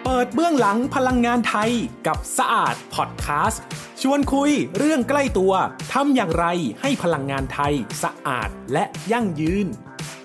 เปิดเบื้องหลังพลังงานไทยกับสะอาดพอดแคสต์ชวนคุยเรื่องใกล้ตัวทำอย่างไรให้พลังงานไทยสะอาดและยั่งยืน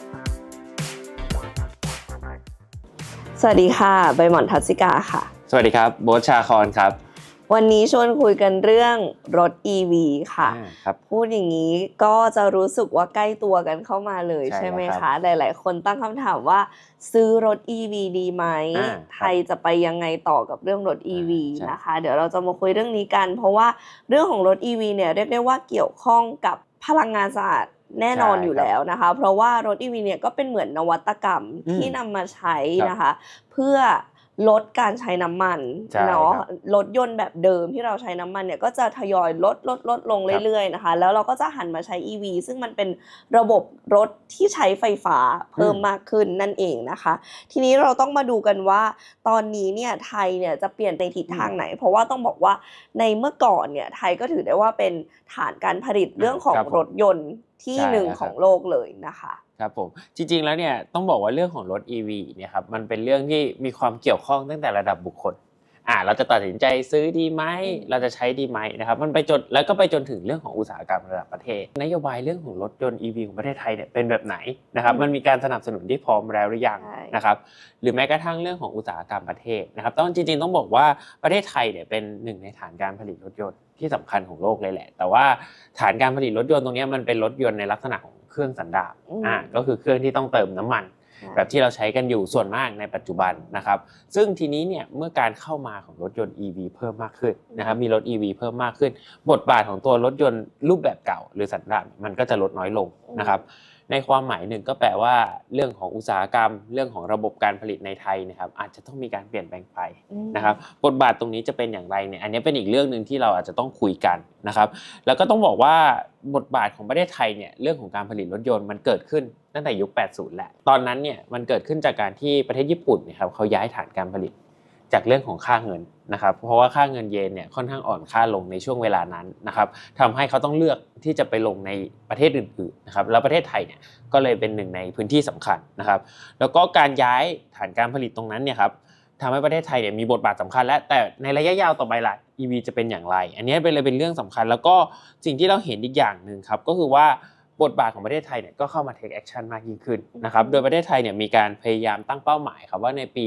สวัสดีค่ะใบหม่อนทัศิกาค่ะสวัสดีครับโบ๊ทชาคอนครับวันนี้ชวนคุยกันเรื่องรถ EV ค่ะพูดอย่างนี้ก็จะรู้สึกว่าใกล้ตัวกันเข้ามาเลยใช่ไหมคะหลายๆคนตั้งคำถามว่าซื้อรถ EV ดีไหมไทยจะไปยังไงต่อกับเรื่องรถ EV นะคะเดี๋ยวเราจะมาคุยเรื่องนี้กันเพราะว่าเรื่องของรถ EV เนี่ยเรียกได้ว่าเกี่ยวข้องกับพลังงานสะอาดแน่นอนอยู่แล้วนะคะเพราะว่ารถ EV เนี่ยก็เป็นเหมือนนวัตกรรมที่นำมาใช้นะคะเพื่อลดการใช้น้ำมันเนาะรถยนต์แบบเดิมที่เราใช้น้ำมันเนี่ยก็จะทยอยลดลงเรื่อยๆนะคะแล้วเราก็จะหันมาใช้ EV ซึ่งมันเป็นระบบรถที่ใช้ไฟฟ้าเพิ่มมากขึ้นนั่นเองนะคะทีนี้เราต้องมาดูกันว่าตอนนี้เนี่ยไทยเนี่ยจะเปลี่ยนในทิศทางไหนเพราะว่าต้องบอกว่าในเมื่อก่อนเนี่ยไทยก็ถือได้ว่าเป็นฐานการผลิตเรื่องของรถยนต์ที่หนึ่งของโลกเลยนะคะครับผมจริงๆแล้วเนี่ยต้องบอกว่าเรื่องของรถ EV เนี่ยครับมันเป็นเรื่องที่มีความเกี่ยวข้องตั้งแต่ระดับบุคคลเราจะตัดสินใจซื้อดีไหมเราจะใช้ดีไหมนะครับมันไปจนแล้วก็ไปจนถึงเรื่องของอุตสาหกรรมระดับประเทศนโยบายเรื่องของรถยนต์ EV ของประเทศไทยเนี่ยเป็นแบบไหนนะครับมันมีการสนับสนุนที่พร้อมแล้วหรือยังนะครับหรือแม้กระทั่งเรื่องของอุตสาหกรรมประเทศนะครับจริงๆต้องบอกว่าประเทศไทยเนี่ยเป็นหนึ่งในฐานการผลิตรถยนต์ที่สำคัญของโลกเลยแหละแต่ว่าฐานการผลิตรถยนต์ตรงนี้มันเป็นรถยนต์ในลักษณะของเครื่องสันดาปก็คือเครื่องที่ต้องเติมน้ำมันแบบที่เราใช้กันอยู่ส่วนมากในปัจจุบันนะครับซึ่งทีนี้เนี่ยเมื่อการเข้ามาของรถยนต์ EV เพิ่มมากขึ้นนะครับมีรถ EV เพิ่มมากขึ้นบทบาทของตัวรถยนต์รูปแบบเก่าหรือสันดาปมันก็จะลดน้อยลงนะครับในความหมายหนึ่งก็แปลว่าเรื่องของอุตสาหกรรมเรื่องของระบบการผลิตในไทยนะครับอาจจะต้องมีการเปลี่ยนแปลงไปนะครับบทบาทตรงนี้จะเป็นอย่างไรเนี่ยอันนี้เป็นอีกเรื่องนึงที่เราอาจจะต้องคุยกันนะครับแล้วก็ต้องบอกว่าบทบาทของประเทศไทยเนี่ยเรื่องของการผลิตรถยนต์มันเกิดขึ้นตั้งแต่ยุค 80 แหละตอนนั้นเนี่ยมันเกิดขึ้นจากการที่ประเทศญี่ปุ่นเนี่ยครับเขาย้ายฐานการผลิตจากเรื่องของค่าเงินนะครับเพราะว่าค่าเงินเยนเนี่ยค่อนข้างอ่อนค่าลงในช่วงเวลานั้นนะครับทำให้เขาต้องเลือกที่จะไปลงในประเทศอื่นๆนะครับแล้วประเทศไทยเนี่ยก็เลยเป็นหนึ่งในพื้นที่สำคัญนะครับแล้วก็การย้ายฐานการผลิตตรงนั้นเนี่ยครับทำให้ประเทศไทยเนี่ยมีบทบาทสำคัญและแต่ในระยะยาวต่อไปล่ะ EV จะเป็นอย่างไรอันนี้เป็นเรื่องสำคัญแล้วก็สิ่งที่เราเห็นอีกอย่างนึงครับก็คือว่าบทบาทของประเทศไทยเนี่ยก็เข้ามา take action มากยิ่งขึ้นนะครับโดยประเทศไทยเนี่ยมีการพยายามตั้งเป้าหมายครับว่าในปี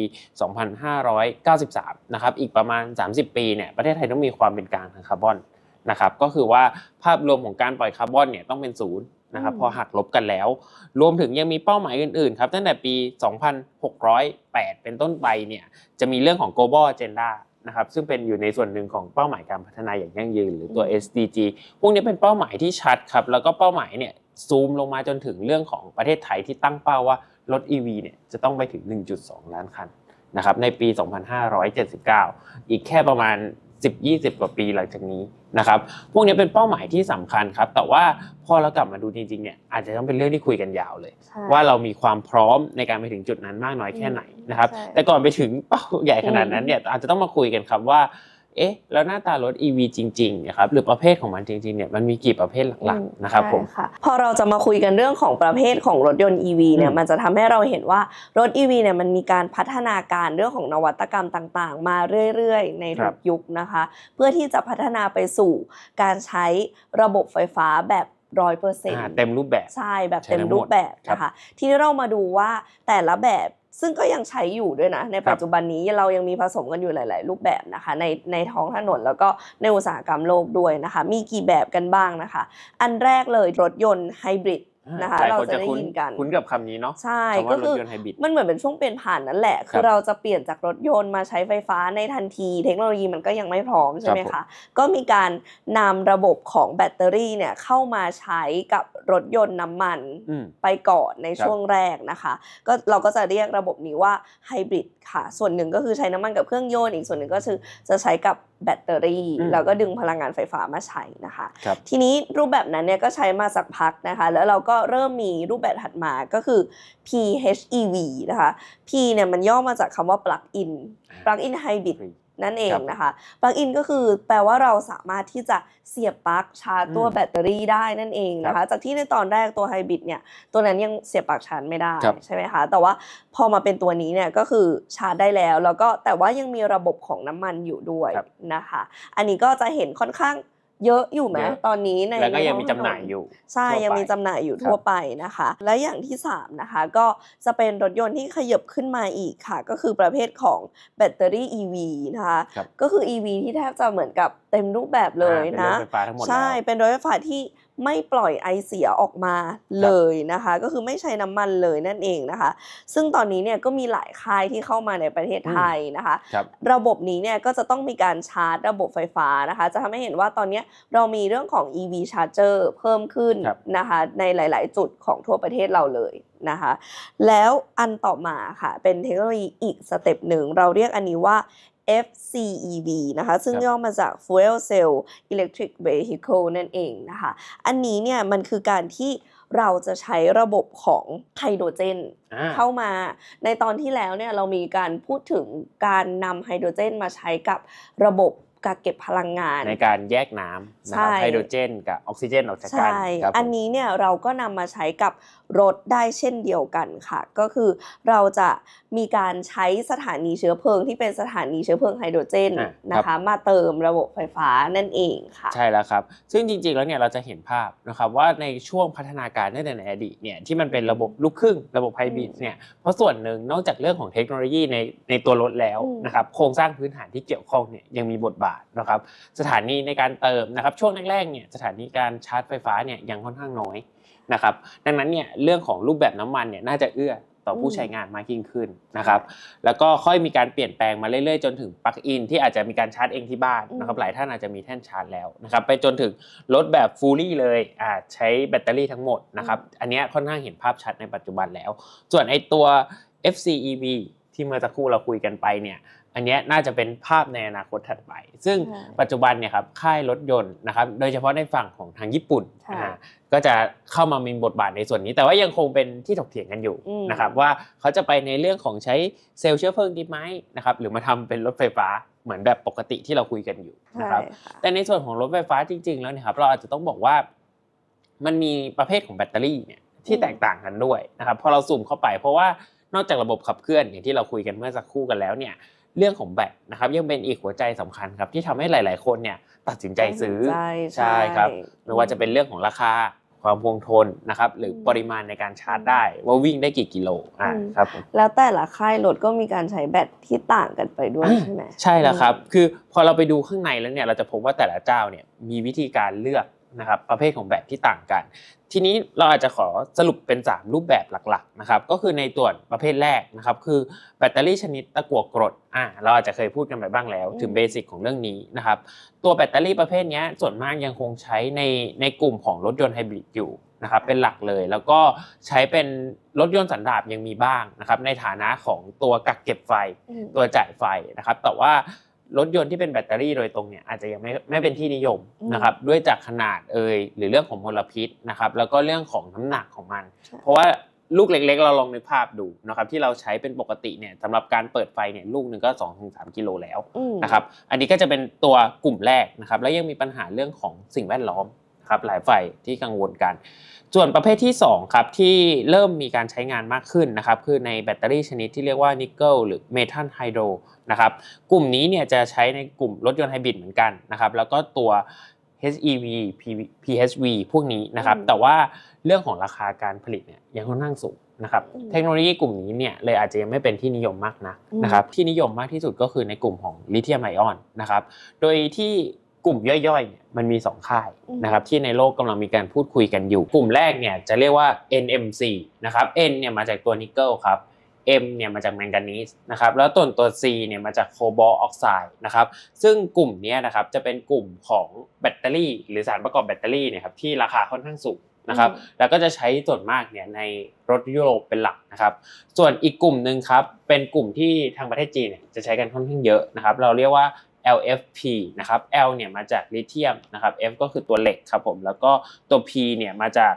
2593 นะครับอีกประมาณ30 ปีเนี่ยประเทศไทยต้องมีความเป็นกลางทางคาร์บอนนะครับก็คือว่าภาพรวมของการปล่อยคาร์บอนเนี่ยต้องเป็นศูนย์นะครับพอหักลบกันแล้วรวมถึงยังมีเป้าหมายอื่นๆครับตั้งแต่ปี 2608 เป็นต้นไปเนี่ยจะมีเรื่องของ Global Agenda นะครับซึ่งเป็นอยู่ในส่วนหนึ่งของเป้าหมายการพัฒนาอย่างยั่งยืนหรือตัว SDG พวกนี้เป็นเป้าหมายที่ชัดครับแล้วก็เป้าหมายเนี่ยซูมลงมาจนถึงเรื่องของประเทศไทยที่ตั้งเป้าว่ารถ EV เนี่ยจะต้องไปถึง 1.2 ล้านคันนะครับในปี 2579 อีกแค่ประมาณ 10-20 กว่าปีหลังจากนี้นะครับพวกนี้เป็นเป้าหมายที่สำคัญครับแต่ว่าพอเรากลับมาดูจริงๆเนี่ยอาจจะต้องเป็นเรื่องที่คุยกันยาวเลยว่าเรามีความพร้อมในการไปถึงจุดนั้นมากน้อยแค่ไหนนะครับแต่ก่อนไปถึงเป้าใหญ่ขนาดนั้นเนี่ยอาจจะต้องมาคุยกันครับว่าแล้วหน้าตารถ EV จริงๆนะครับหรือประเภทของมันจริงๆเนี่ยมันมีกี่ประเภทหลักๆนะครับผมพอเราจะมาคุยกันเรื่องของประเภทของรถยนต์ EV เนี่ยมันจะทำให้เราเห็นว่ารถ EV เนี่ยมันมีการพัฒนาการเรื่องของนวัตกรรมต่างๆมาเรื่อยๆในทุกยุคนะคะเพื่อที่จะพัฒนาไปสู่การใช้ระบบไฟฟ้าแบบ 100% เต็มรูปแบบใช่แบบเต็มรูปแบบนะคะทีนี้เรามาดูว่าแต่ละแบบซึ่งก็ยังใช้อยู่ด้วยนะในปัจจุบันนี้เรายังมีผสมกันอยู่หลายๆรูปแบบนะคะในท้องถนนแล้วก็ในอุตสาหกรรมโลกด้วยนะคะมีกี่แบบกันบ้างนะคะอันแรกเลยรถยนต์ไฮบริดนะคะเราจะได้ยินกันคุ้นกับคำนี้เนาะใช่ก็คือมันเหมือนเป็นช่วงเปลี่ยนผ่านนั่นแหละคือเราจะเปลี่ยนจากรถยนต์มาใช้ไฟฟ้าในทันทีเทคโนโลยีมันก็ยังไม่พร้อมใช่ไหมคะก็มีการนำระบบของแบตเตอรี่เนี่ยเข้ามาใช้กับรถยนต์น้ำมันไปก่อนในช่วงแรกนะคะก็เราก็จะเรียกระบบนี้ว่าไฮบริดค่ะส่วนหนึ่งก็คือใช้น้ำมันกับเครื่องยนต์อีกส่วนหนึ่งก็คือจะใช้กับแบตเตอรี่แล้วก็ดึงพลังงานไฟฟ้ามาใช้นะคะทีนี้รูปแบบนั้นเนี่ยก็ใช้มาสักพักนะคะแล้วเราก็เริ่มมีรูปแบบถัดมาก็คือ PHEV นะคะ P เนี่ยมันย่อมาจากคำว่า plug in hybrid นั่นเองนะคะปลั๊กอินก็คือแปลว่าเราสามารถที่จะเสียบปลั๊กชาร์จตัวแบตเตอรี่ได้นั่นเองนะคะจากที่ในตอนแรกตัวไฮบริดเนี่ยตัวนั้นยังเสียบปลั๊กชาร์จไม่ได้ใช่ไหมคะแต่ว่าพอมาเป็นตัวนี้เนี่ยก็คือชาร์จได้แล้วก็แต่ว่ายังมีระบบของน้ำมันอยู่ด้วยนะคะอันนี้ก็จะเห็นค่อนข้างเยอะอยู่ไหมตอนนี้ในแล้วก็ยังมีจำหน่ายอยู่ใช่ยังมีจำหน่ายอยู่ทั่วไปนะคะและอย่างที่3นะคะก็จะเป็นรถยนต์ที่ขยับขึ้นมาอีกค่ะก็คือประเภทของแบตเตอรี่ EV นะคะก็คือ EV ที่แทบจะเหมือนกับเต็มรูปแบบเลยนะใช่เป็นรถไฟฟ้าที่ไม่ปล่อยไอเสียออกมาเลยนะคะก็คือไม่ใช้น้ำมันเลยนั่นเองนะคะซึ่งตอนนี้เนี่ยก็มีหลายค่ายที่เข้ามาในประเทศไทยนะคะระบบนี้เนี่ยก็จะต้องมีการชาร์จระบบไฟฟ้านะคะจะทำให้เห็นว่าตอนนี้เรามีเรื่องของ EV Charger เพิ่มขึ้นนะคะในหลายๆจุดของทั่วประเทศเราเลยนะคะแล้วอันต่อมาค่ะเป็นเทคโนโลยีอีกสเต็ปหนึ่งเราเรียกอันนี้ว่าFCEV นะคะซึ่งย่อมาจาก Fuel Cell Electric Vehicle นั่นเองนะคะอันนี้เนี่ยมันคือการที่เราจะใช้ระบบของไฮโดรเจนเข้ามาในตอนที่แล้วเนี่ยเรามีการพูดถึงการนำไฮโดรเจนมาใช้กับระบบกักเก็บพลังงานในการแยกน้ำนะครับไฮโดรเจนกับออกซิเจนออกจากกันครับอันนี้เนี่ยเราก็นำมาใช้กับรถได้เช่นเดียวกันค่ะก็คือเราจะมีการใช้สถานีเชื้อเพลิงที่เป็นสถานีเชื้อเพลิงไฮโดรเจนนะคะมาเติมระบบไฟฟ้านั่นเองค่ะใช่แล้วครับซึ่งจริงๆแล้วเนี่ยเราจะเห็นภาพนะครับว่าในช่วงพัฒนาการตั้งแต่ในอดีตเนี่ยที่มันเป็นระบบลูกครึ่งระบบไฮบริดเนี่ยเพราะส่วนหนึ่งนอกจากเรื่องของเทคโนโลยีในตัวรถแล้วนะครับโครงสร้างพื้นฐานที่เกี่ยวข้องเนี่ยยังมีบทบาทนะครับสถานีในการเติมนะครับช่วงแรกๆเนี่ยสถานีการชาร์จไฟฟ้าเนี่ยยังค่อนข้างน้อยนะครับดังนั้นเนี่ยเรื่องของรูปแบบน้ำมันเนี่ยน่าจะเอื้อต่อผู้ใช้งานมากยิ่งขึ้นนะครับแล้วก็ค่อยมีการเปลี่ยนแปลงมาเรื่อยๆจนถึงปลั๊กอินที่อาจจะมีการชาร์จเองที่บ้านนะครับหลายท่านอาจจะมีแท่นชาร์จแล้วนะครับไปจนถึงรถแบบฟูลลี่เลยใช้แบตเตอรี่ทั้งหมดนะครับอันนี้ค่อนข้างเห็นภาพชัดในปัจจุบันแล้วส่วนไอ้ตัว FCEV ที่เมื่อสักครู่เราคุยกันไปเนี่ยอันนี้น่าจะเป็นภาพในอนาคตถัดไปซึ่งปัจจุบันเนี่ยครับค่ายรถยนต์นะครับโดยเฉพาะในฝั่งของทางญี่ปุ่นก็จะเข้ามามีบทบาทในส่วนนี้แต่ว่ายังคงเป็นที่ถกเถียงกันอยู่นะครับว่าเขาจะไปในเรื่องของใช้เซลล์เชื้อเพลิงดีไหมนะครับหรือมาทำเป็นรถไฟฟ้าเหมือนแบบปกติที่เราคุยกันอยู่นะครับแต่ในส่วนของรถไฟฟ้าจริงๆแล้วเนี่ยครับเราอาจจะต้องบอกว่ามันมีประเภทของแบตเตอรี่เนี่ยที่แตกต่างกันด้วยนะครับพอเราซูมเข้าไปเพราะว่านอกจากระบบขับเคลื่อนอย่างที่เราคุยกันเมื่อสักครู่กันแล้วเนี่ยเรื่องของแบตนะครับยังเป็นอีกหัวใจสำคัญครับที่ทำให้หลายๆคนเนี่ยตัดสินใจซื้อใช่ครับไม่ว่าจะเป็นเรื่องของราคาความคงทนนะครับหรือปริมาณในการชาร์จได้ว่าวิ่งได้กี่กิโลครับแล้วแต่ละค่ายรถก็มีการใช้แบตที่ต่างกันไปด้วยใช่ไหมใช่แล้วครับคือพอเราไปดูข้างในแล้วเนี่ยเราจะพบว่าแต่ละเจ้าเนี่ยมีวิธีการเลือกนะครับประเภทของแบตที่ต่างกันทีนี้เราอาจจะขอสรุปเป็น3รูปแบบหลักๆนะครับก็คือในตัวประเภทแรกนะครับคือแบตเตอรี่ชนิดตะกั่วกรดเราอาจจะเคยพูดกันไปบ้างแล้วถึงเบสิกของเรื่องนี้นะครับตัวแบตเตอรี่ประเภทนี้ส่วนมากยังคงใช้ในกลุ่มของรถยนต์ไฮบริดอยู่นะครับเป็นหลักเลยแล้วก็ใช้เป็นรถยนต์สันดาปยังมีบ้างนะครับในฐานะของตัวกักเก็บไฟตัวจ่ายไฟนะครับแต่ว่ารถยนต์ที่เป็นแบตเตอรี่โดยตรงเนี่ยอาจจะยังไม่เป็นที่นิยมนะครับด้วยจากขนาดหรือเรื่องของมลพิษนะครับแล้วก็เรื่องของน้ำหนักของมันเพราะว่าลูกเล็กๆเราลองนึกภาพดูนะครับที่เราใช้เป็นปกติเนี่ยสำหรับการเปิดไฟเนี่ยลูกนึงก็ 2-3 กิโลแล้วนะครับอันนี้ก็จะเป็นตัวกลุ่มแรกนะครับแล้วยังมีปัญหาเรื่องของสิ่งแวดล้อมครับหลายฝ่ายที่กังวลกันส่วนประเภทที่2ครับที่เริ่มมีการใช้งานมากขึ้นนะครับคือในแบตเตอรี่ชนิดที่เรียกว่านิกเกิลหรือเมทัลไฮโดรนะครับกลุ่มนี้เนี่ยจะใช้ในกลุ่มรถยนต์ไฮบริดเหมือนกันนะครับแล้วก็ตัว HEV PHEV พวกนี้นะครับแต่ว่าเรื่องของราคาการผลิตเนี่ยยังค่อนข้างสูงนะครับเทคโนโลยีกลุ่มนี้เนี่ยเลยอาจจะยังไม่เป็นที่นิยมมากนะครับที่นิยมมากที่สุดก็คือในกลุ่มของลิเธียมไอออนนะครับโดยที่กลุ่มย่อยๆเนี่ยมันมี2ค่ายนะครับที่ในโลกกำลังมีการพูดคุยกันอยู่กลุ่มแรกเนี่ยจะเรียกว่า NMC นะครับ N เนี่ยมาจากตัวนิกเกิลครับ M เนี่ยมาจากแมงกานีสนะครับแล้วตัว C เนี่ยมาจากโคบอลต์ออกไซด์นะครับซึ่งกลุ่มนี้นะครับจะเป็นกลุ่มของแบตเตอรี่หรือสารประกอบแบตเตอรี่เนี่ยครับที่ราคาค่อนข้างสูงนะครับแล้วก็จะใช้ส่วนมากเนี่ยในรถยุโรปเป็นหลักนะครับส่วนอีกกลุ่มนึงครับเป็นกลุ่มที่ทางประเทศจีนเนี่ยจะใช้กันค่อนข้างเยอะนะครับเราเรียกว่า LFP นะครับ L เนี่ยมาจากลิเธียมนะครับ F ก็คือตัวเหล็กครับผมแล้วก็ตัว P เนี่ยมาจาก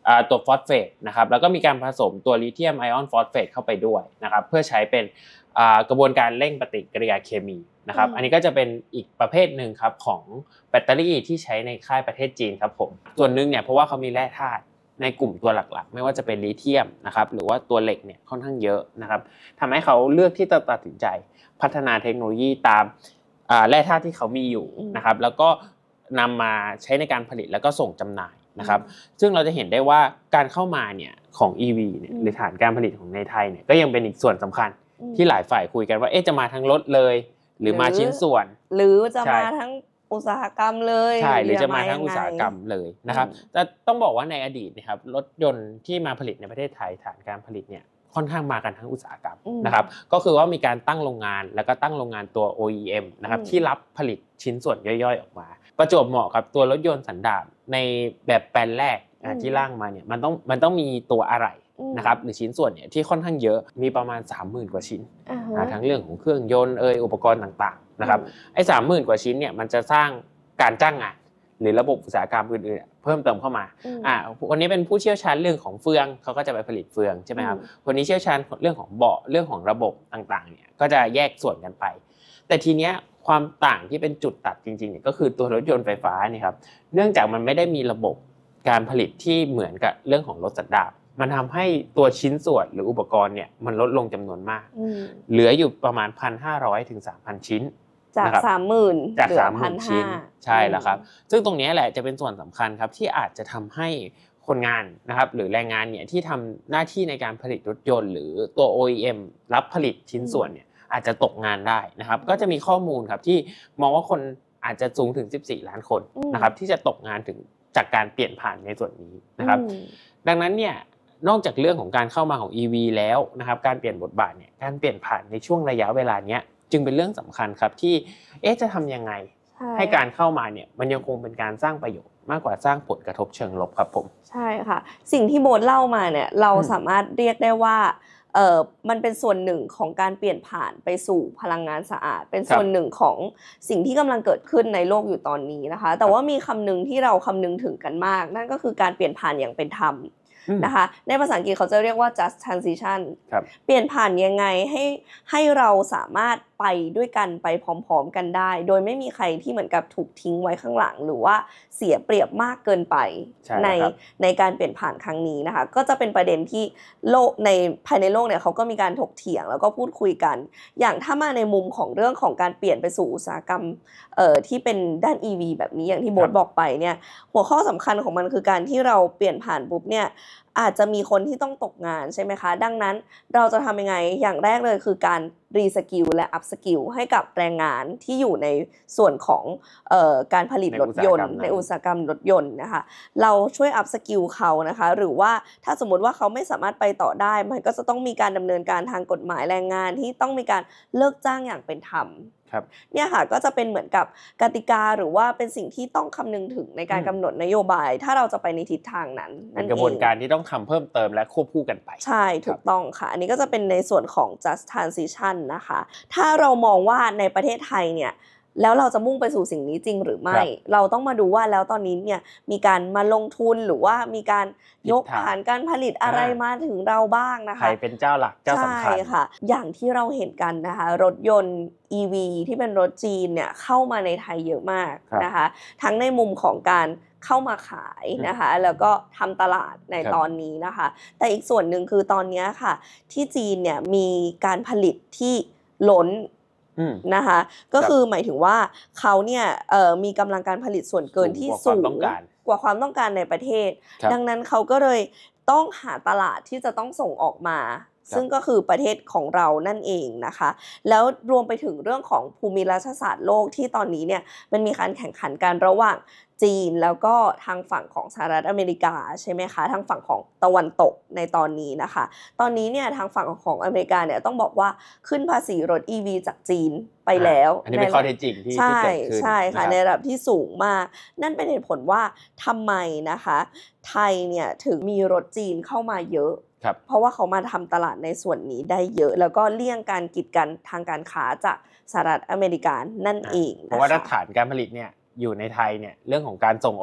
ตัวฟอสเฟตนะครับแล้วก็มีการผสมตัวลิเธียมไอออนฟอสเฟตเข้าไปด้วยนะครับเพื่อใช้เป็นกระบวนการเร่งปฏิกิริยาเคมีนะครับอันนี้ก็จะเป็นอีกประเภทหนึ่งครับของแบตเตอรี่ที่ใช้ในค่ายประเทศจีนครับผมส่วนหนึ่งเนี่ยเพราะว่าเขามีแร่ธาตุในกลุ่มตัวหลักๆไม่ว่าจะเป็นลิเธียมนะครับหรือว่าตัวเหล็กเนี่ยค่อนข้างเยอะนะครับทำให้เขาเลือกที่จะตัดสินใจพัฒนาเทคโนโลยีตามแร่ธาตุที่เขามีอยู่นะครับแล้วก็นำมาใช้ในการผลิตแล้วก็ส่งจำหน่ายนะครับซึ่งเราจะเห็นได้ว่าการเข้ามาเนี่ยของ EV เนี่ยหรือฐานการผลิตของในไทยเนี่ยก็ยังเป็นอีกส่วนสำคัญที่หลายฝ่ายคุยกันว่าจะมาทั้งรถเลยหรือมาชิ้นส่วนหรือจะมาทั้งอุตสาหกรรมเลยใช่หรือจะมาทั้งอุตสาหกรรมเลยนะครับแต่ต้องบอกว่าในอดีตนะครับรถยนต์ที่มาผลิตในประเทศไทยฐานการผลิตเนี่ยค่อนข้างมากันทั้งอุตสาหกรรมนะครับก็คือว่ามีการตั้งโรงงานแล้วก็ตั้งโรงงานตัว OEM นะครับที่รับผลิตชิ้นส่วนย่อยๆออกมาประจวบเหมาะกับตัวรถยนต์สันดาปในแบบแปลนแรกที่ร่างมาเนี่ยมันต้องมีตัวอะไหล่นะครับหรือชิ้นส่วนเนี่ยที่ค่อนข้างเยอะมีประมาณ 30,000 กว่าชิ้นทั้งเรื่องของเครื่องยนต์อุปกรณ์ต่างๆนะครับไอ้ 30,000 กว่าชิ้นเนี่ยมันจะสร้างการจ้างงานหรือระบบอุตสาหกรรมอื่นๆเพิ่มเติมเข้ามาวันนี้เป็นผู้เชี่ยวชาญเรื่องของเฟืองเขาก็จะไปผลิตเฟืองใช่ไหมครับคนนี้เชี่ยวชาญเรื่องของเบาะเรื่องของระบบต่างๆเนี่ยก็จะแยกส่วนกันไปแต่ทีเนี้ยความต่างที่เป็นจุดตัดจริงๆเนี่ยก็คือตัวรถยนต์ไฟฟ้าเนี่ยครับเนื่องจากมันไม่ได้มีระบบการผลิตที่เหมือนกับเรื่องของรถสันดาปมันทำให้ตัวชิ้นส่วนหรืออุปกรณ์เนี่ยมันลดลงจำนวนมากเหลืออยู่ประมาณ 1,500 ถึง 3,000 ชิ้นจาก 30,000 จาก 30,000 ชิ้นใช่แล้วครับซึ่งตรงนี้แหละจะเป็นส่วนสำคัญครับที่อาจจะทำให้คนงานนะครับหรือแรงงานเนี่ยที่ทำหน้าที่ในการผลิตรถยนต์หรือตัว OEM รับผลิตชิ้นส่วนเนี่ยอาจจะตกงานได้นะครับก็จะมีข้อมูลครับที่มองว่าคนอาจจะสูงถึง14ล้านคนนะครับที่จะตกงานถึงจากการเปลี่ยนผ่านในส่วนนี้นะครับดังนั้นเนี่ยนอกจากเรื่องของการเข้ามาของ EV แล้วนะครับการเปลี่ยนบทบาทเนี่ยการเปลี่ยนผ่านในช่วงระยะเวลาเนี้ยจึงเป็นเรื่องสำคัญครับที่จะทำยังไงให้การเข้ามาเนี่ยมันยังคงเป็นการสร้างประโยชน์มากกว่าสร้างผลกระทบเชิงลบครับผมใช่ค่ะสิ่งที่โบทเล่ามาเนี่ยเราสามารถเรียกได้ว่ามันเป็นส่วนหนึ่งของการเปลี่ยนผ่านไปสู่พลังงานสะอาดเป็นส่วนหนึ่งของสิ่งที่กำลังเกิดขึ้นในโลกอยู่ตอนนี้นะคะแต่ว่ามีคำนึงที่เราคำนึงถึงกันมากนั่นก็คือการเปลี่ยนผ่านอย่างเป็นธรรมนะคะในภาษาอังกฤษเขาจะเรียกว่า just transition เปลี่ยนผ่านยังไงให้เราสามารถไปด้วยกันไปพร้อมๆกันได้โดยไม่มีใครที่เหมือนกับถูกทิ้งไว้ข้างหลังหรือว่าเสียเปรียบมากเกินไปในการเปลี่ยนผ่านครั้งนี้นะคะก็จะเป็นประเด็นที่โลกในภายในโลกเนี่ยเขาก็มีการถกเถียงแล้วก็พูดคุยกันอย่างถ้ามาในมุมของเรื่องของการเปลี่ยนไปสู่อุตสาหกรรมที่เป็นด้าน EV แบบนี้อย่างที่โบ๊ทบอกไปเนี่ยหัวข้อสำคัญของมันคือการที่เราเปลี่ยนผ่านปุ๊บเนี่ยอาจจะมีคนที่ต้องตกงานใช่ไหมคะดังนั้นเราจะทำยังไงอย่างแรกเลยคือการรีสกิลและอัพสกิลให้กับแรงงานที่อยู่ในส่วนของการผลิตรถยนต์ในอุตสาหกรรมรถยนต์นะคะเราช่วยอัพสกิลเขานะคะหรือว่าถ้าสมมติว่าเขาไม่สามารถไปต่อได้มันก็จะต้องมีการดำเนินการทางกฎหมายแรงงานที่ต้องมีการเลิกจ้างอย่างเป็นธรรมเนี่ยค่ะก็จะเป็นเหมือนกับกติกาหรือว่าเป็นสิ่งที่ต้องคำนึงถึงในการกำหนดนโยบายถ้าเราจะไปในทิศทางนั้นเป็นกระบวนการที่ต้องทำเพิ่มเติมและควบคู่กันไปใช่ถูกต้องค่ะอันนี้ก็จะเป็นในส่วนของ just transition นะคะถ้าเรามองว่าในประเทศไทยเนี่ยแล้วเราจะมุ่งไปสู่สิ่งนี้จริงหรือไม่เราต้องมาดูว่าแล้วตอนนี้เนี่ยมีการมาลงทุนหรือว่ามีการยกฐานการผลิตอะไรมาถึงเราบ้างนะคะใครเป็นเจ้าหลักเจ้าสำคัญใช่ค่ะอย่างที่เราเห็นกันนะคะรถยนต์ EV ที่เป็นรถจีนเนี่ยเข้ามาในไทยเยอะมากนะคะทั้งในมุมของการเข้ามาขายนะคะแล้วก็ทำตลาดในตอนนี้นะคะแต่อีกส่วนหนึ่งคือตอนนี้ค่ะที่จีนเนี่ยมีการผลิตที่ล้นนะคะก็คือหมายถึงว่าเขาเนี่ยมีกำลังการผลิตส่วนเกินที่สูงกว่าความต้องการในประเทศดังนั้นเขาก็เลยต้องหาตลาดที่จะต้องส่งออกมาซึ่งก็คือประเทศของเรานั่นเองนะคะแล้วรวมไปถึงเรื่องของภูมิรัฐศาสตร์โลกที่ตอนนี้เนี่ยมันมีการแข่งขันกันระหว่างจีนแล้วก็ทางฝั่งของสหรัฐอเมริกาใช่ไหมคะทางฝั่งของตะวันตกในตอนนี้นะคะตอนนี้เนี่ยทางฝั่งของอเมริกาเนี่ยต้องบอกว่าขึ้นภาษีรถ EV จากจีนไปแล้วอันนี้เป็นข้อเท็จจริงที่เกิดขึ้นใช่ค่ะในระดับที่สูงมากนั่นเป็นเหตุผลว่าทำไมนะคะไทยเนี่ยถึงมีรถจีนเข้ามาเยอะเพราะว่าเขามาทำตลาดในส่วนนี้ได้เยอะแล้วก็เลี่ยงการกีดกันทางการค้าจากสหรัฐอเมริกานั่นเองเพราะว่าฐานการผลิตเนี่ยอยู่ในไทยเนี่ยเรื่องของการส่งออก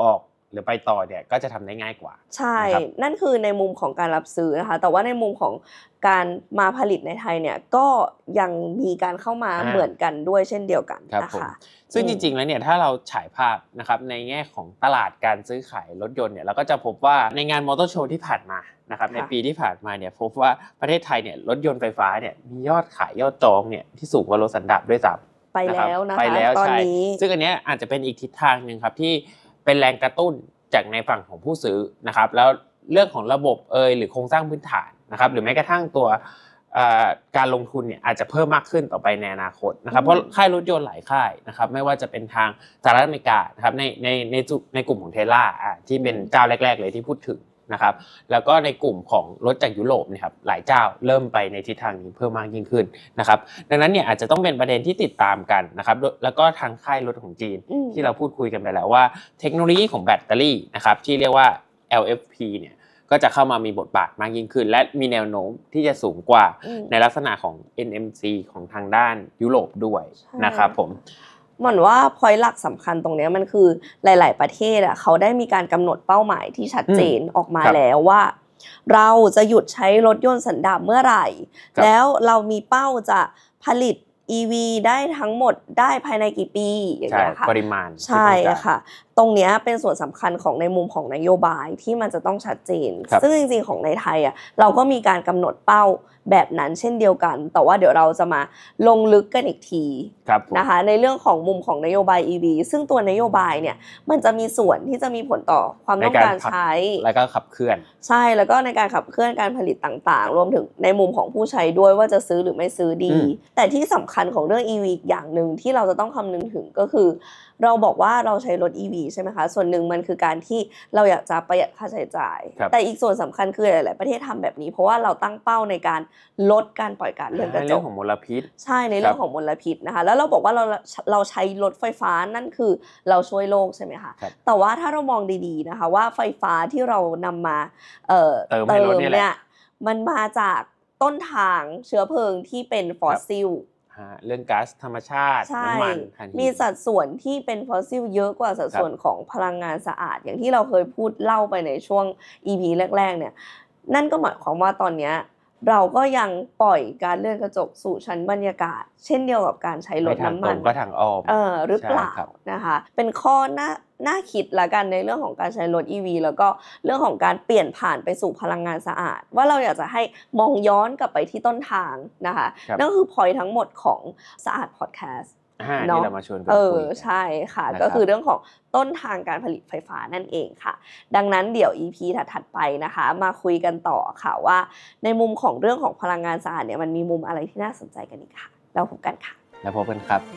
หรือไปต่อเนี่ยก็จะทำได้ง่ายกว่าใช่นั่นคือในมุมของการรับซื้อนะคะแต่ว่าในมุมของการมาผลิตในไทยเนี่ยก็ยังมีการเข้ามาเหมือนกันด้วยเช่นเดียวกันนะคะซึ่งจริงๆแล้วเนี่ยถ้าเราฉายภาพนะครับในแง่ของตลาดการซื้อขายรถยนต์เนี่ยเราก็จะพบว่าในงานมอเตอร์โชว์ที่ผ่านมานะครับในปีที่ผ่านมาเนี่ยพบว่าประเทศไทยเนี่ยรถยนต์ไฟฟ้าเนี่ยมียอดขายยอดจองเนี่ยที่สูงกว่ารถสันดาปด้วยซ้ำไปแล้วนะคะตอนนี้ซึ่งอันนี้อาจจะเป็นอีกทิศทางนึงครับที่เป็นแรงกระตุ้นจากในฝั่งของผู้ซื้อนะครับแล้วเรื่องของระบบหรือโครงสร้างพื้นฐานนะครับหรือแม้กระทั่งตัวการลงทุนเนี่ยอาจจะเพิ่มมากขึ้นต่อไปในอนาคตนะครับเพราะค่ายรถยนต์หลายค่ายนะครับไม่ว่าจะเป็นทางสหรัฐอเมริกานะครับในกลุ่มของ Tesla ที่เป็นเจ้าแรกๆเลยที่พูดถึงนะครับแล้วก็ในกลุ่มของรถจากยุโรปนะครับหลายเจ้าเริ่มไปในทิศทางนี้เพิ่มมากยิ่งขึ้นนะครับดังนั้นเนี่ยอาจจะต้องเป็นประเด็นที่ติดตามกันนะครับแล้วก็ทางค่ายรถของจีนที่เราพูดคุยกันไปแล้วว่าเทคโนโลยีของแบตเตอรี่นะครับที่เรียกว่า LFP เนี่ยก็จะเข้ามามีบทบาทมากยิ่งขึ้นและมีแนวโน้มที่จะสูงกว่าในลักษณะของ NMC ของทางด้านยุโรปด้วยนะครับผมเหมือนว่า point หลักสำคัญตรงนี้มันคือหลายๆประเทศเขาได้มีการกำหนดเป้าหมายที่ชัดเจนออกมาแล้วว่าเราจะหยุดใช้รถยนต์สันดาปเมื่อไหร่แล้วเรามีเป้าจะผลิต EV ได้ทั้งหมดได้ภายในกี่ปีอย่างเงี้ยค่ะปริมาณใช่ค่ะตรงนี้เป็นส่วนสำคัญของในมุมของนโยบายที่มันจะต้องชัดเจนซึ่งจริงๆของในไทยเราก็มีการกำหนดเป้าแบบนั้นเช่นเดียวกันแต่ว่าเดี๋ยวเราจะมาลงลึกกันอีกทีนะคะในเรื่องของมุมของนโยบาย EV ซึ่งตัวนโยบายเนี่ยมันจะมีส่วนที่จะมีผลต่อความต้องการใช้แล้วก็ขับเคลื่อนใช่แล้วก็ในการขับเคลื่อนการผลิตต่างๆรวมถึงในมุมของผู้ใช้ด้วยว่าจะซื้อหรือไม่ซื้อดีแต่ที่สำคัญของเรื่อง EV อีกอย่างนึงที่เราจะต้องคำนึงถึงก็คือเราบอกว่าเราใช้รถ EV ใช่ไหมคะส่วนหนึ่งมันคือการที่เราอยากจะประหยัดค่าใช้จ่ายแต่อีกส่วนสำคัญคือหลายๆประเทศทำแบบนี้เพราะว่าเราตั้งเป้าในการลดการปล่อยก๊าซเรือนกระจกในเรื่องของมลพิษใช่ในเรื่องของมลพิษนะคะแล้วเราบอกว่าเราใช้รถไฟฟ้านั่นคือเราช่วยโลกใช่ไหมคะแต่ว่าถ้าเรามองดีๆนะคะว่าไฟฟ้าที่เรานำมาเติมเนี่ยมันมาจากต้นทางเชื้อเพลิงที่เป็นฟอสซิลเรื่องก๊าซธรรมชาติน้ำมันมีสัดส่วนที่เป็นฟอสซิลเยอะกว่าสัดส่วนของพลังงานสะอาดอย่างที่เราเคยพูดเล่าไปในช่วง EP แรกๆเนี่ยนั่นก็หมายความว่าตอนนี้เราก็ยังปล่อยการเลื่อนกระจกสู่ชั้นบรรยากาศเช่นเดียวกับการใช้รถน้ำมันก็ทางอ้อมหรือเปล่านะคะเป็นข้อน่าคิดละกันในเรื่องของการใช้รถ EV แล้วก็เรื่องของการเปลี่ยนผ่านไปสู่พลังงานสะอาดว่าเราอยากจะให้มองย้อนกลับไปที่ต้นทางนะคะนั่นคือ point ทั้งหมดของสะอาดพอดแคสต์เนาะมาชวนกันคุยใช่ค่ะก็คือเรื่องของต้นทางการผลิตไฟฟ้านั่นเองค่ะดังนั้นเดี๋ยว EP ถัดไปนะคะมาคุยกันต่อค่ะว่าในมุมของเรื่องของพลังงานสะอาดเนี่ยมันมีมุมอะไรที่น่าสนใจกันอีกค่ะแล้วพบกันค่ะแล้วพบกันครับ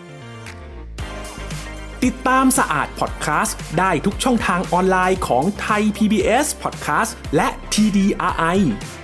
ติดตามสะอาดพอดแคสต์ได้ทุกช่องทางออนไลน์ของไทย PBS Podcast และ TDRI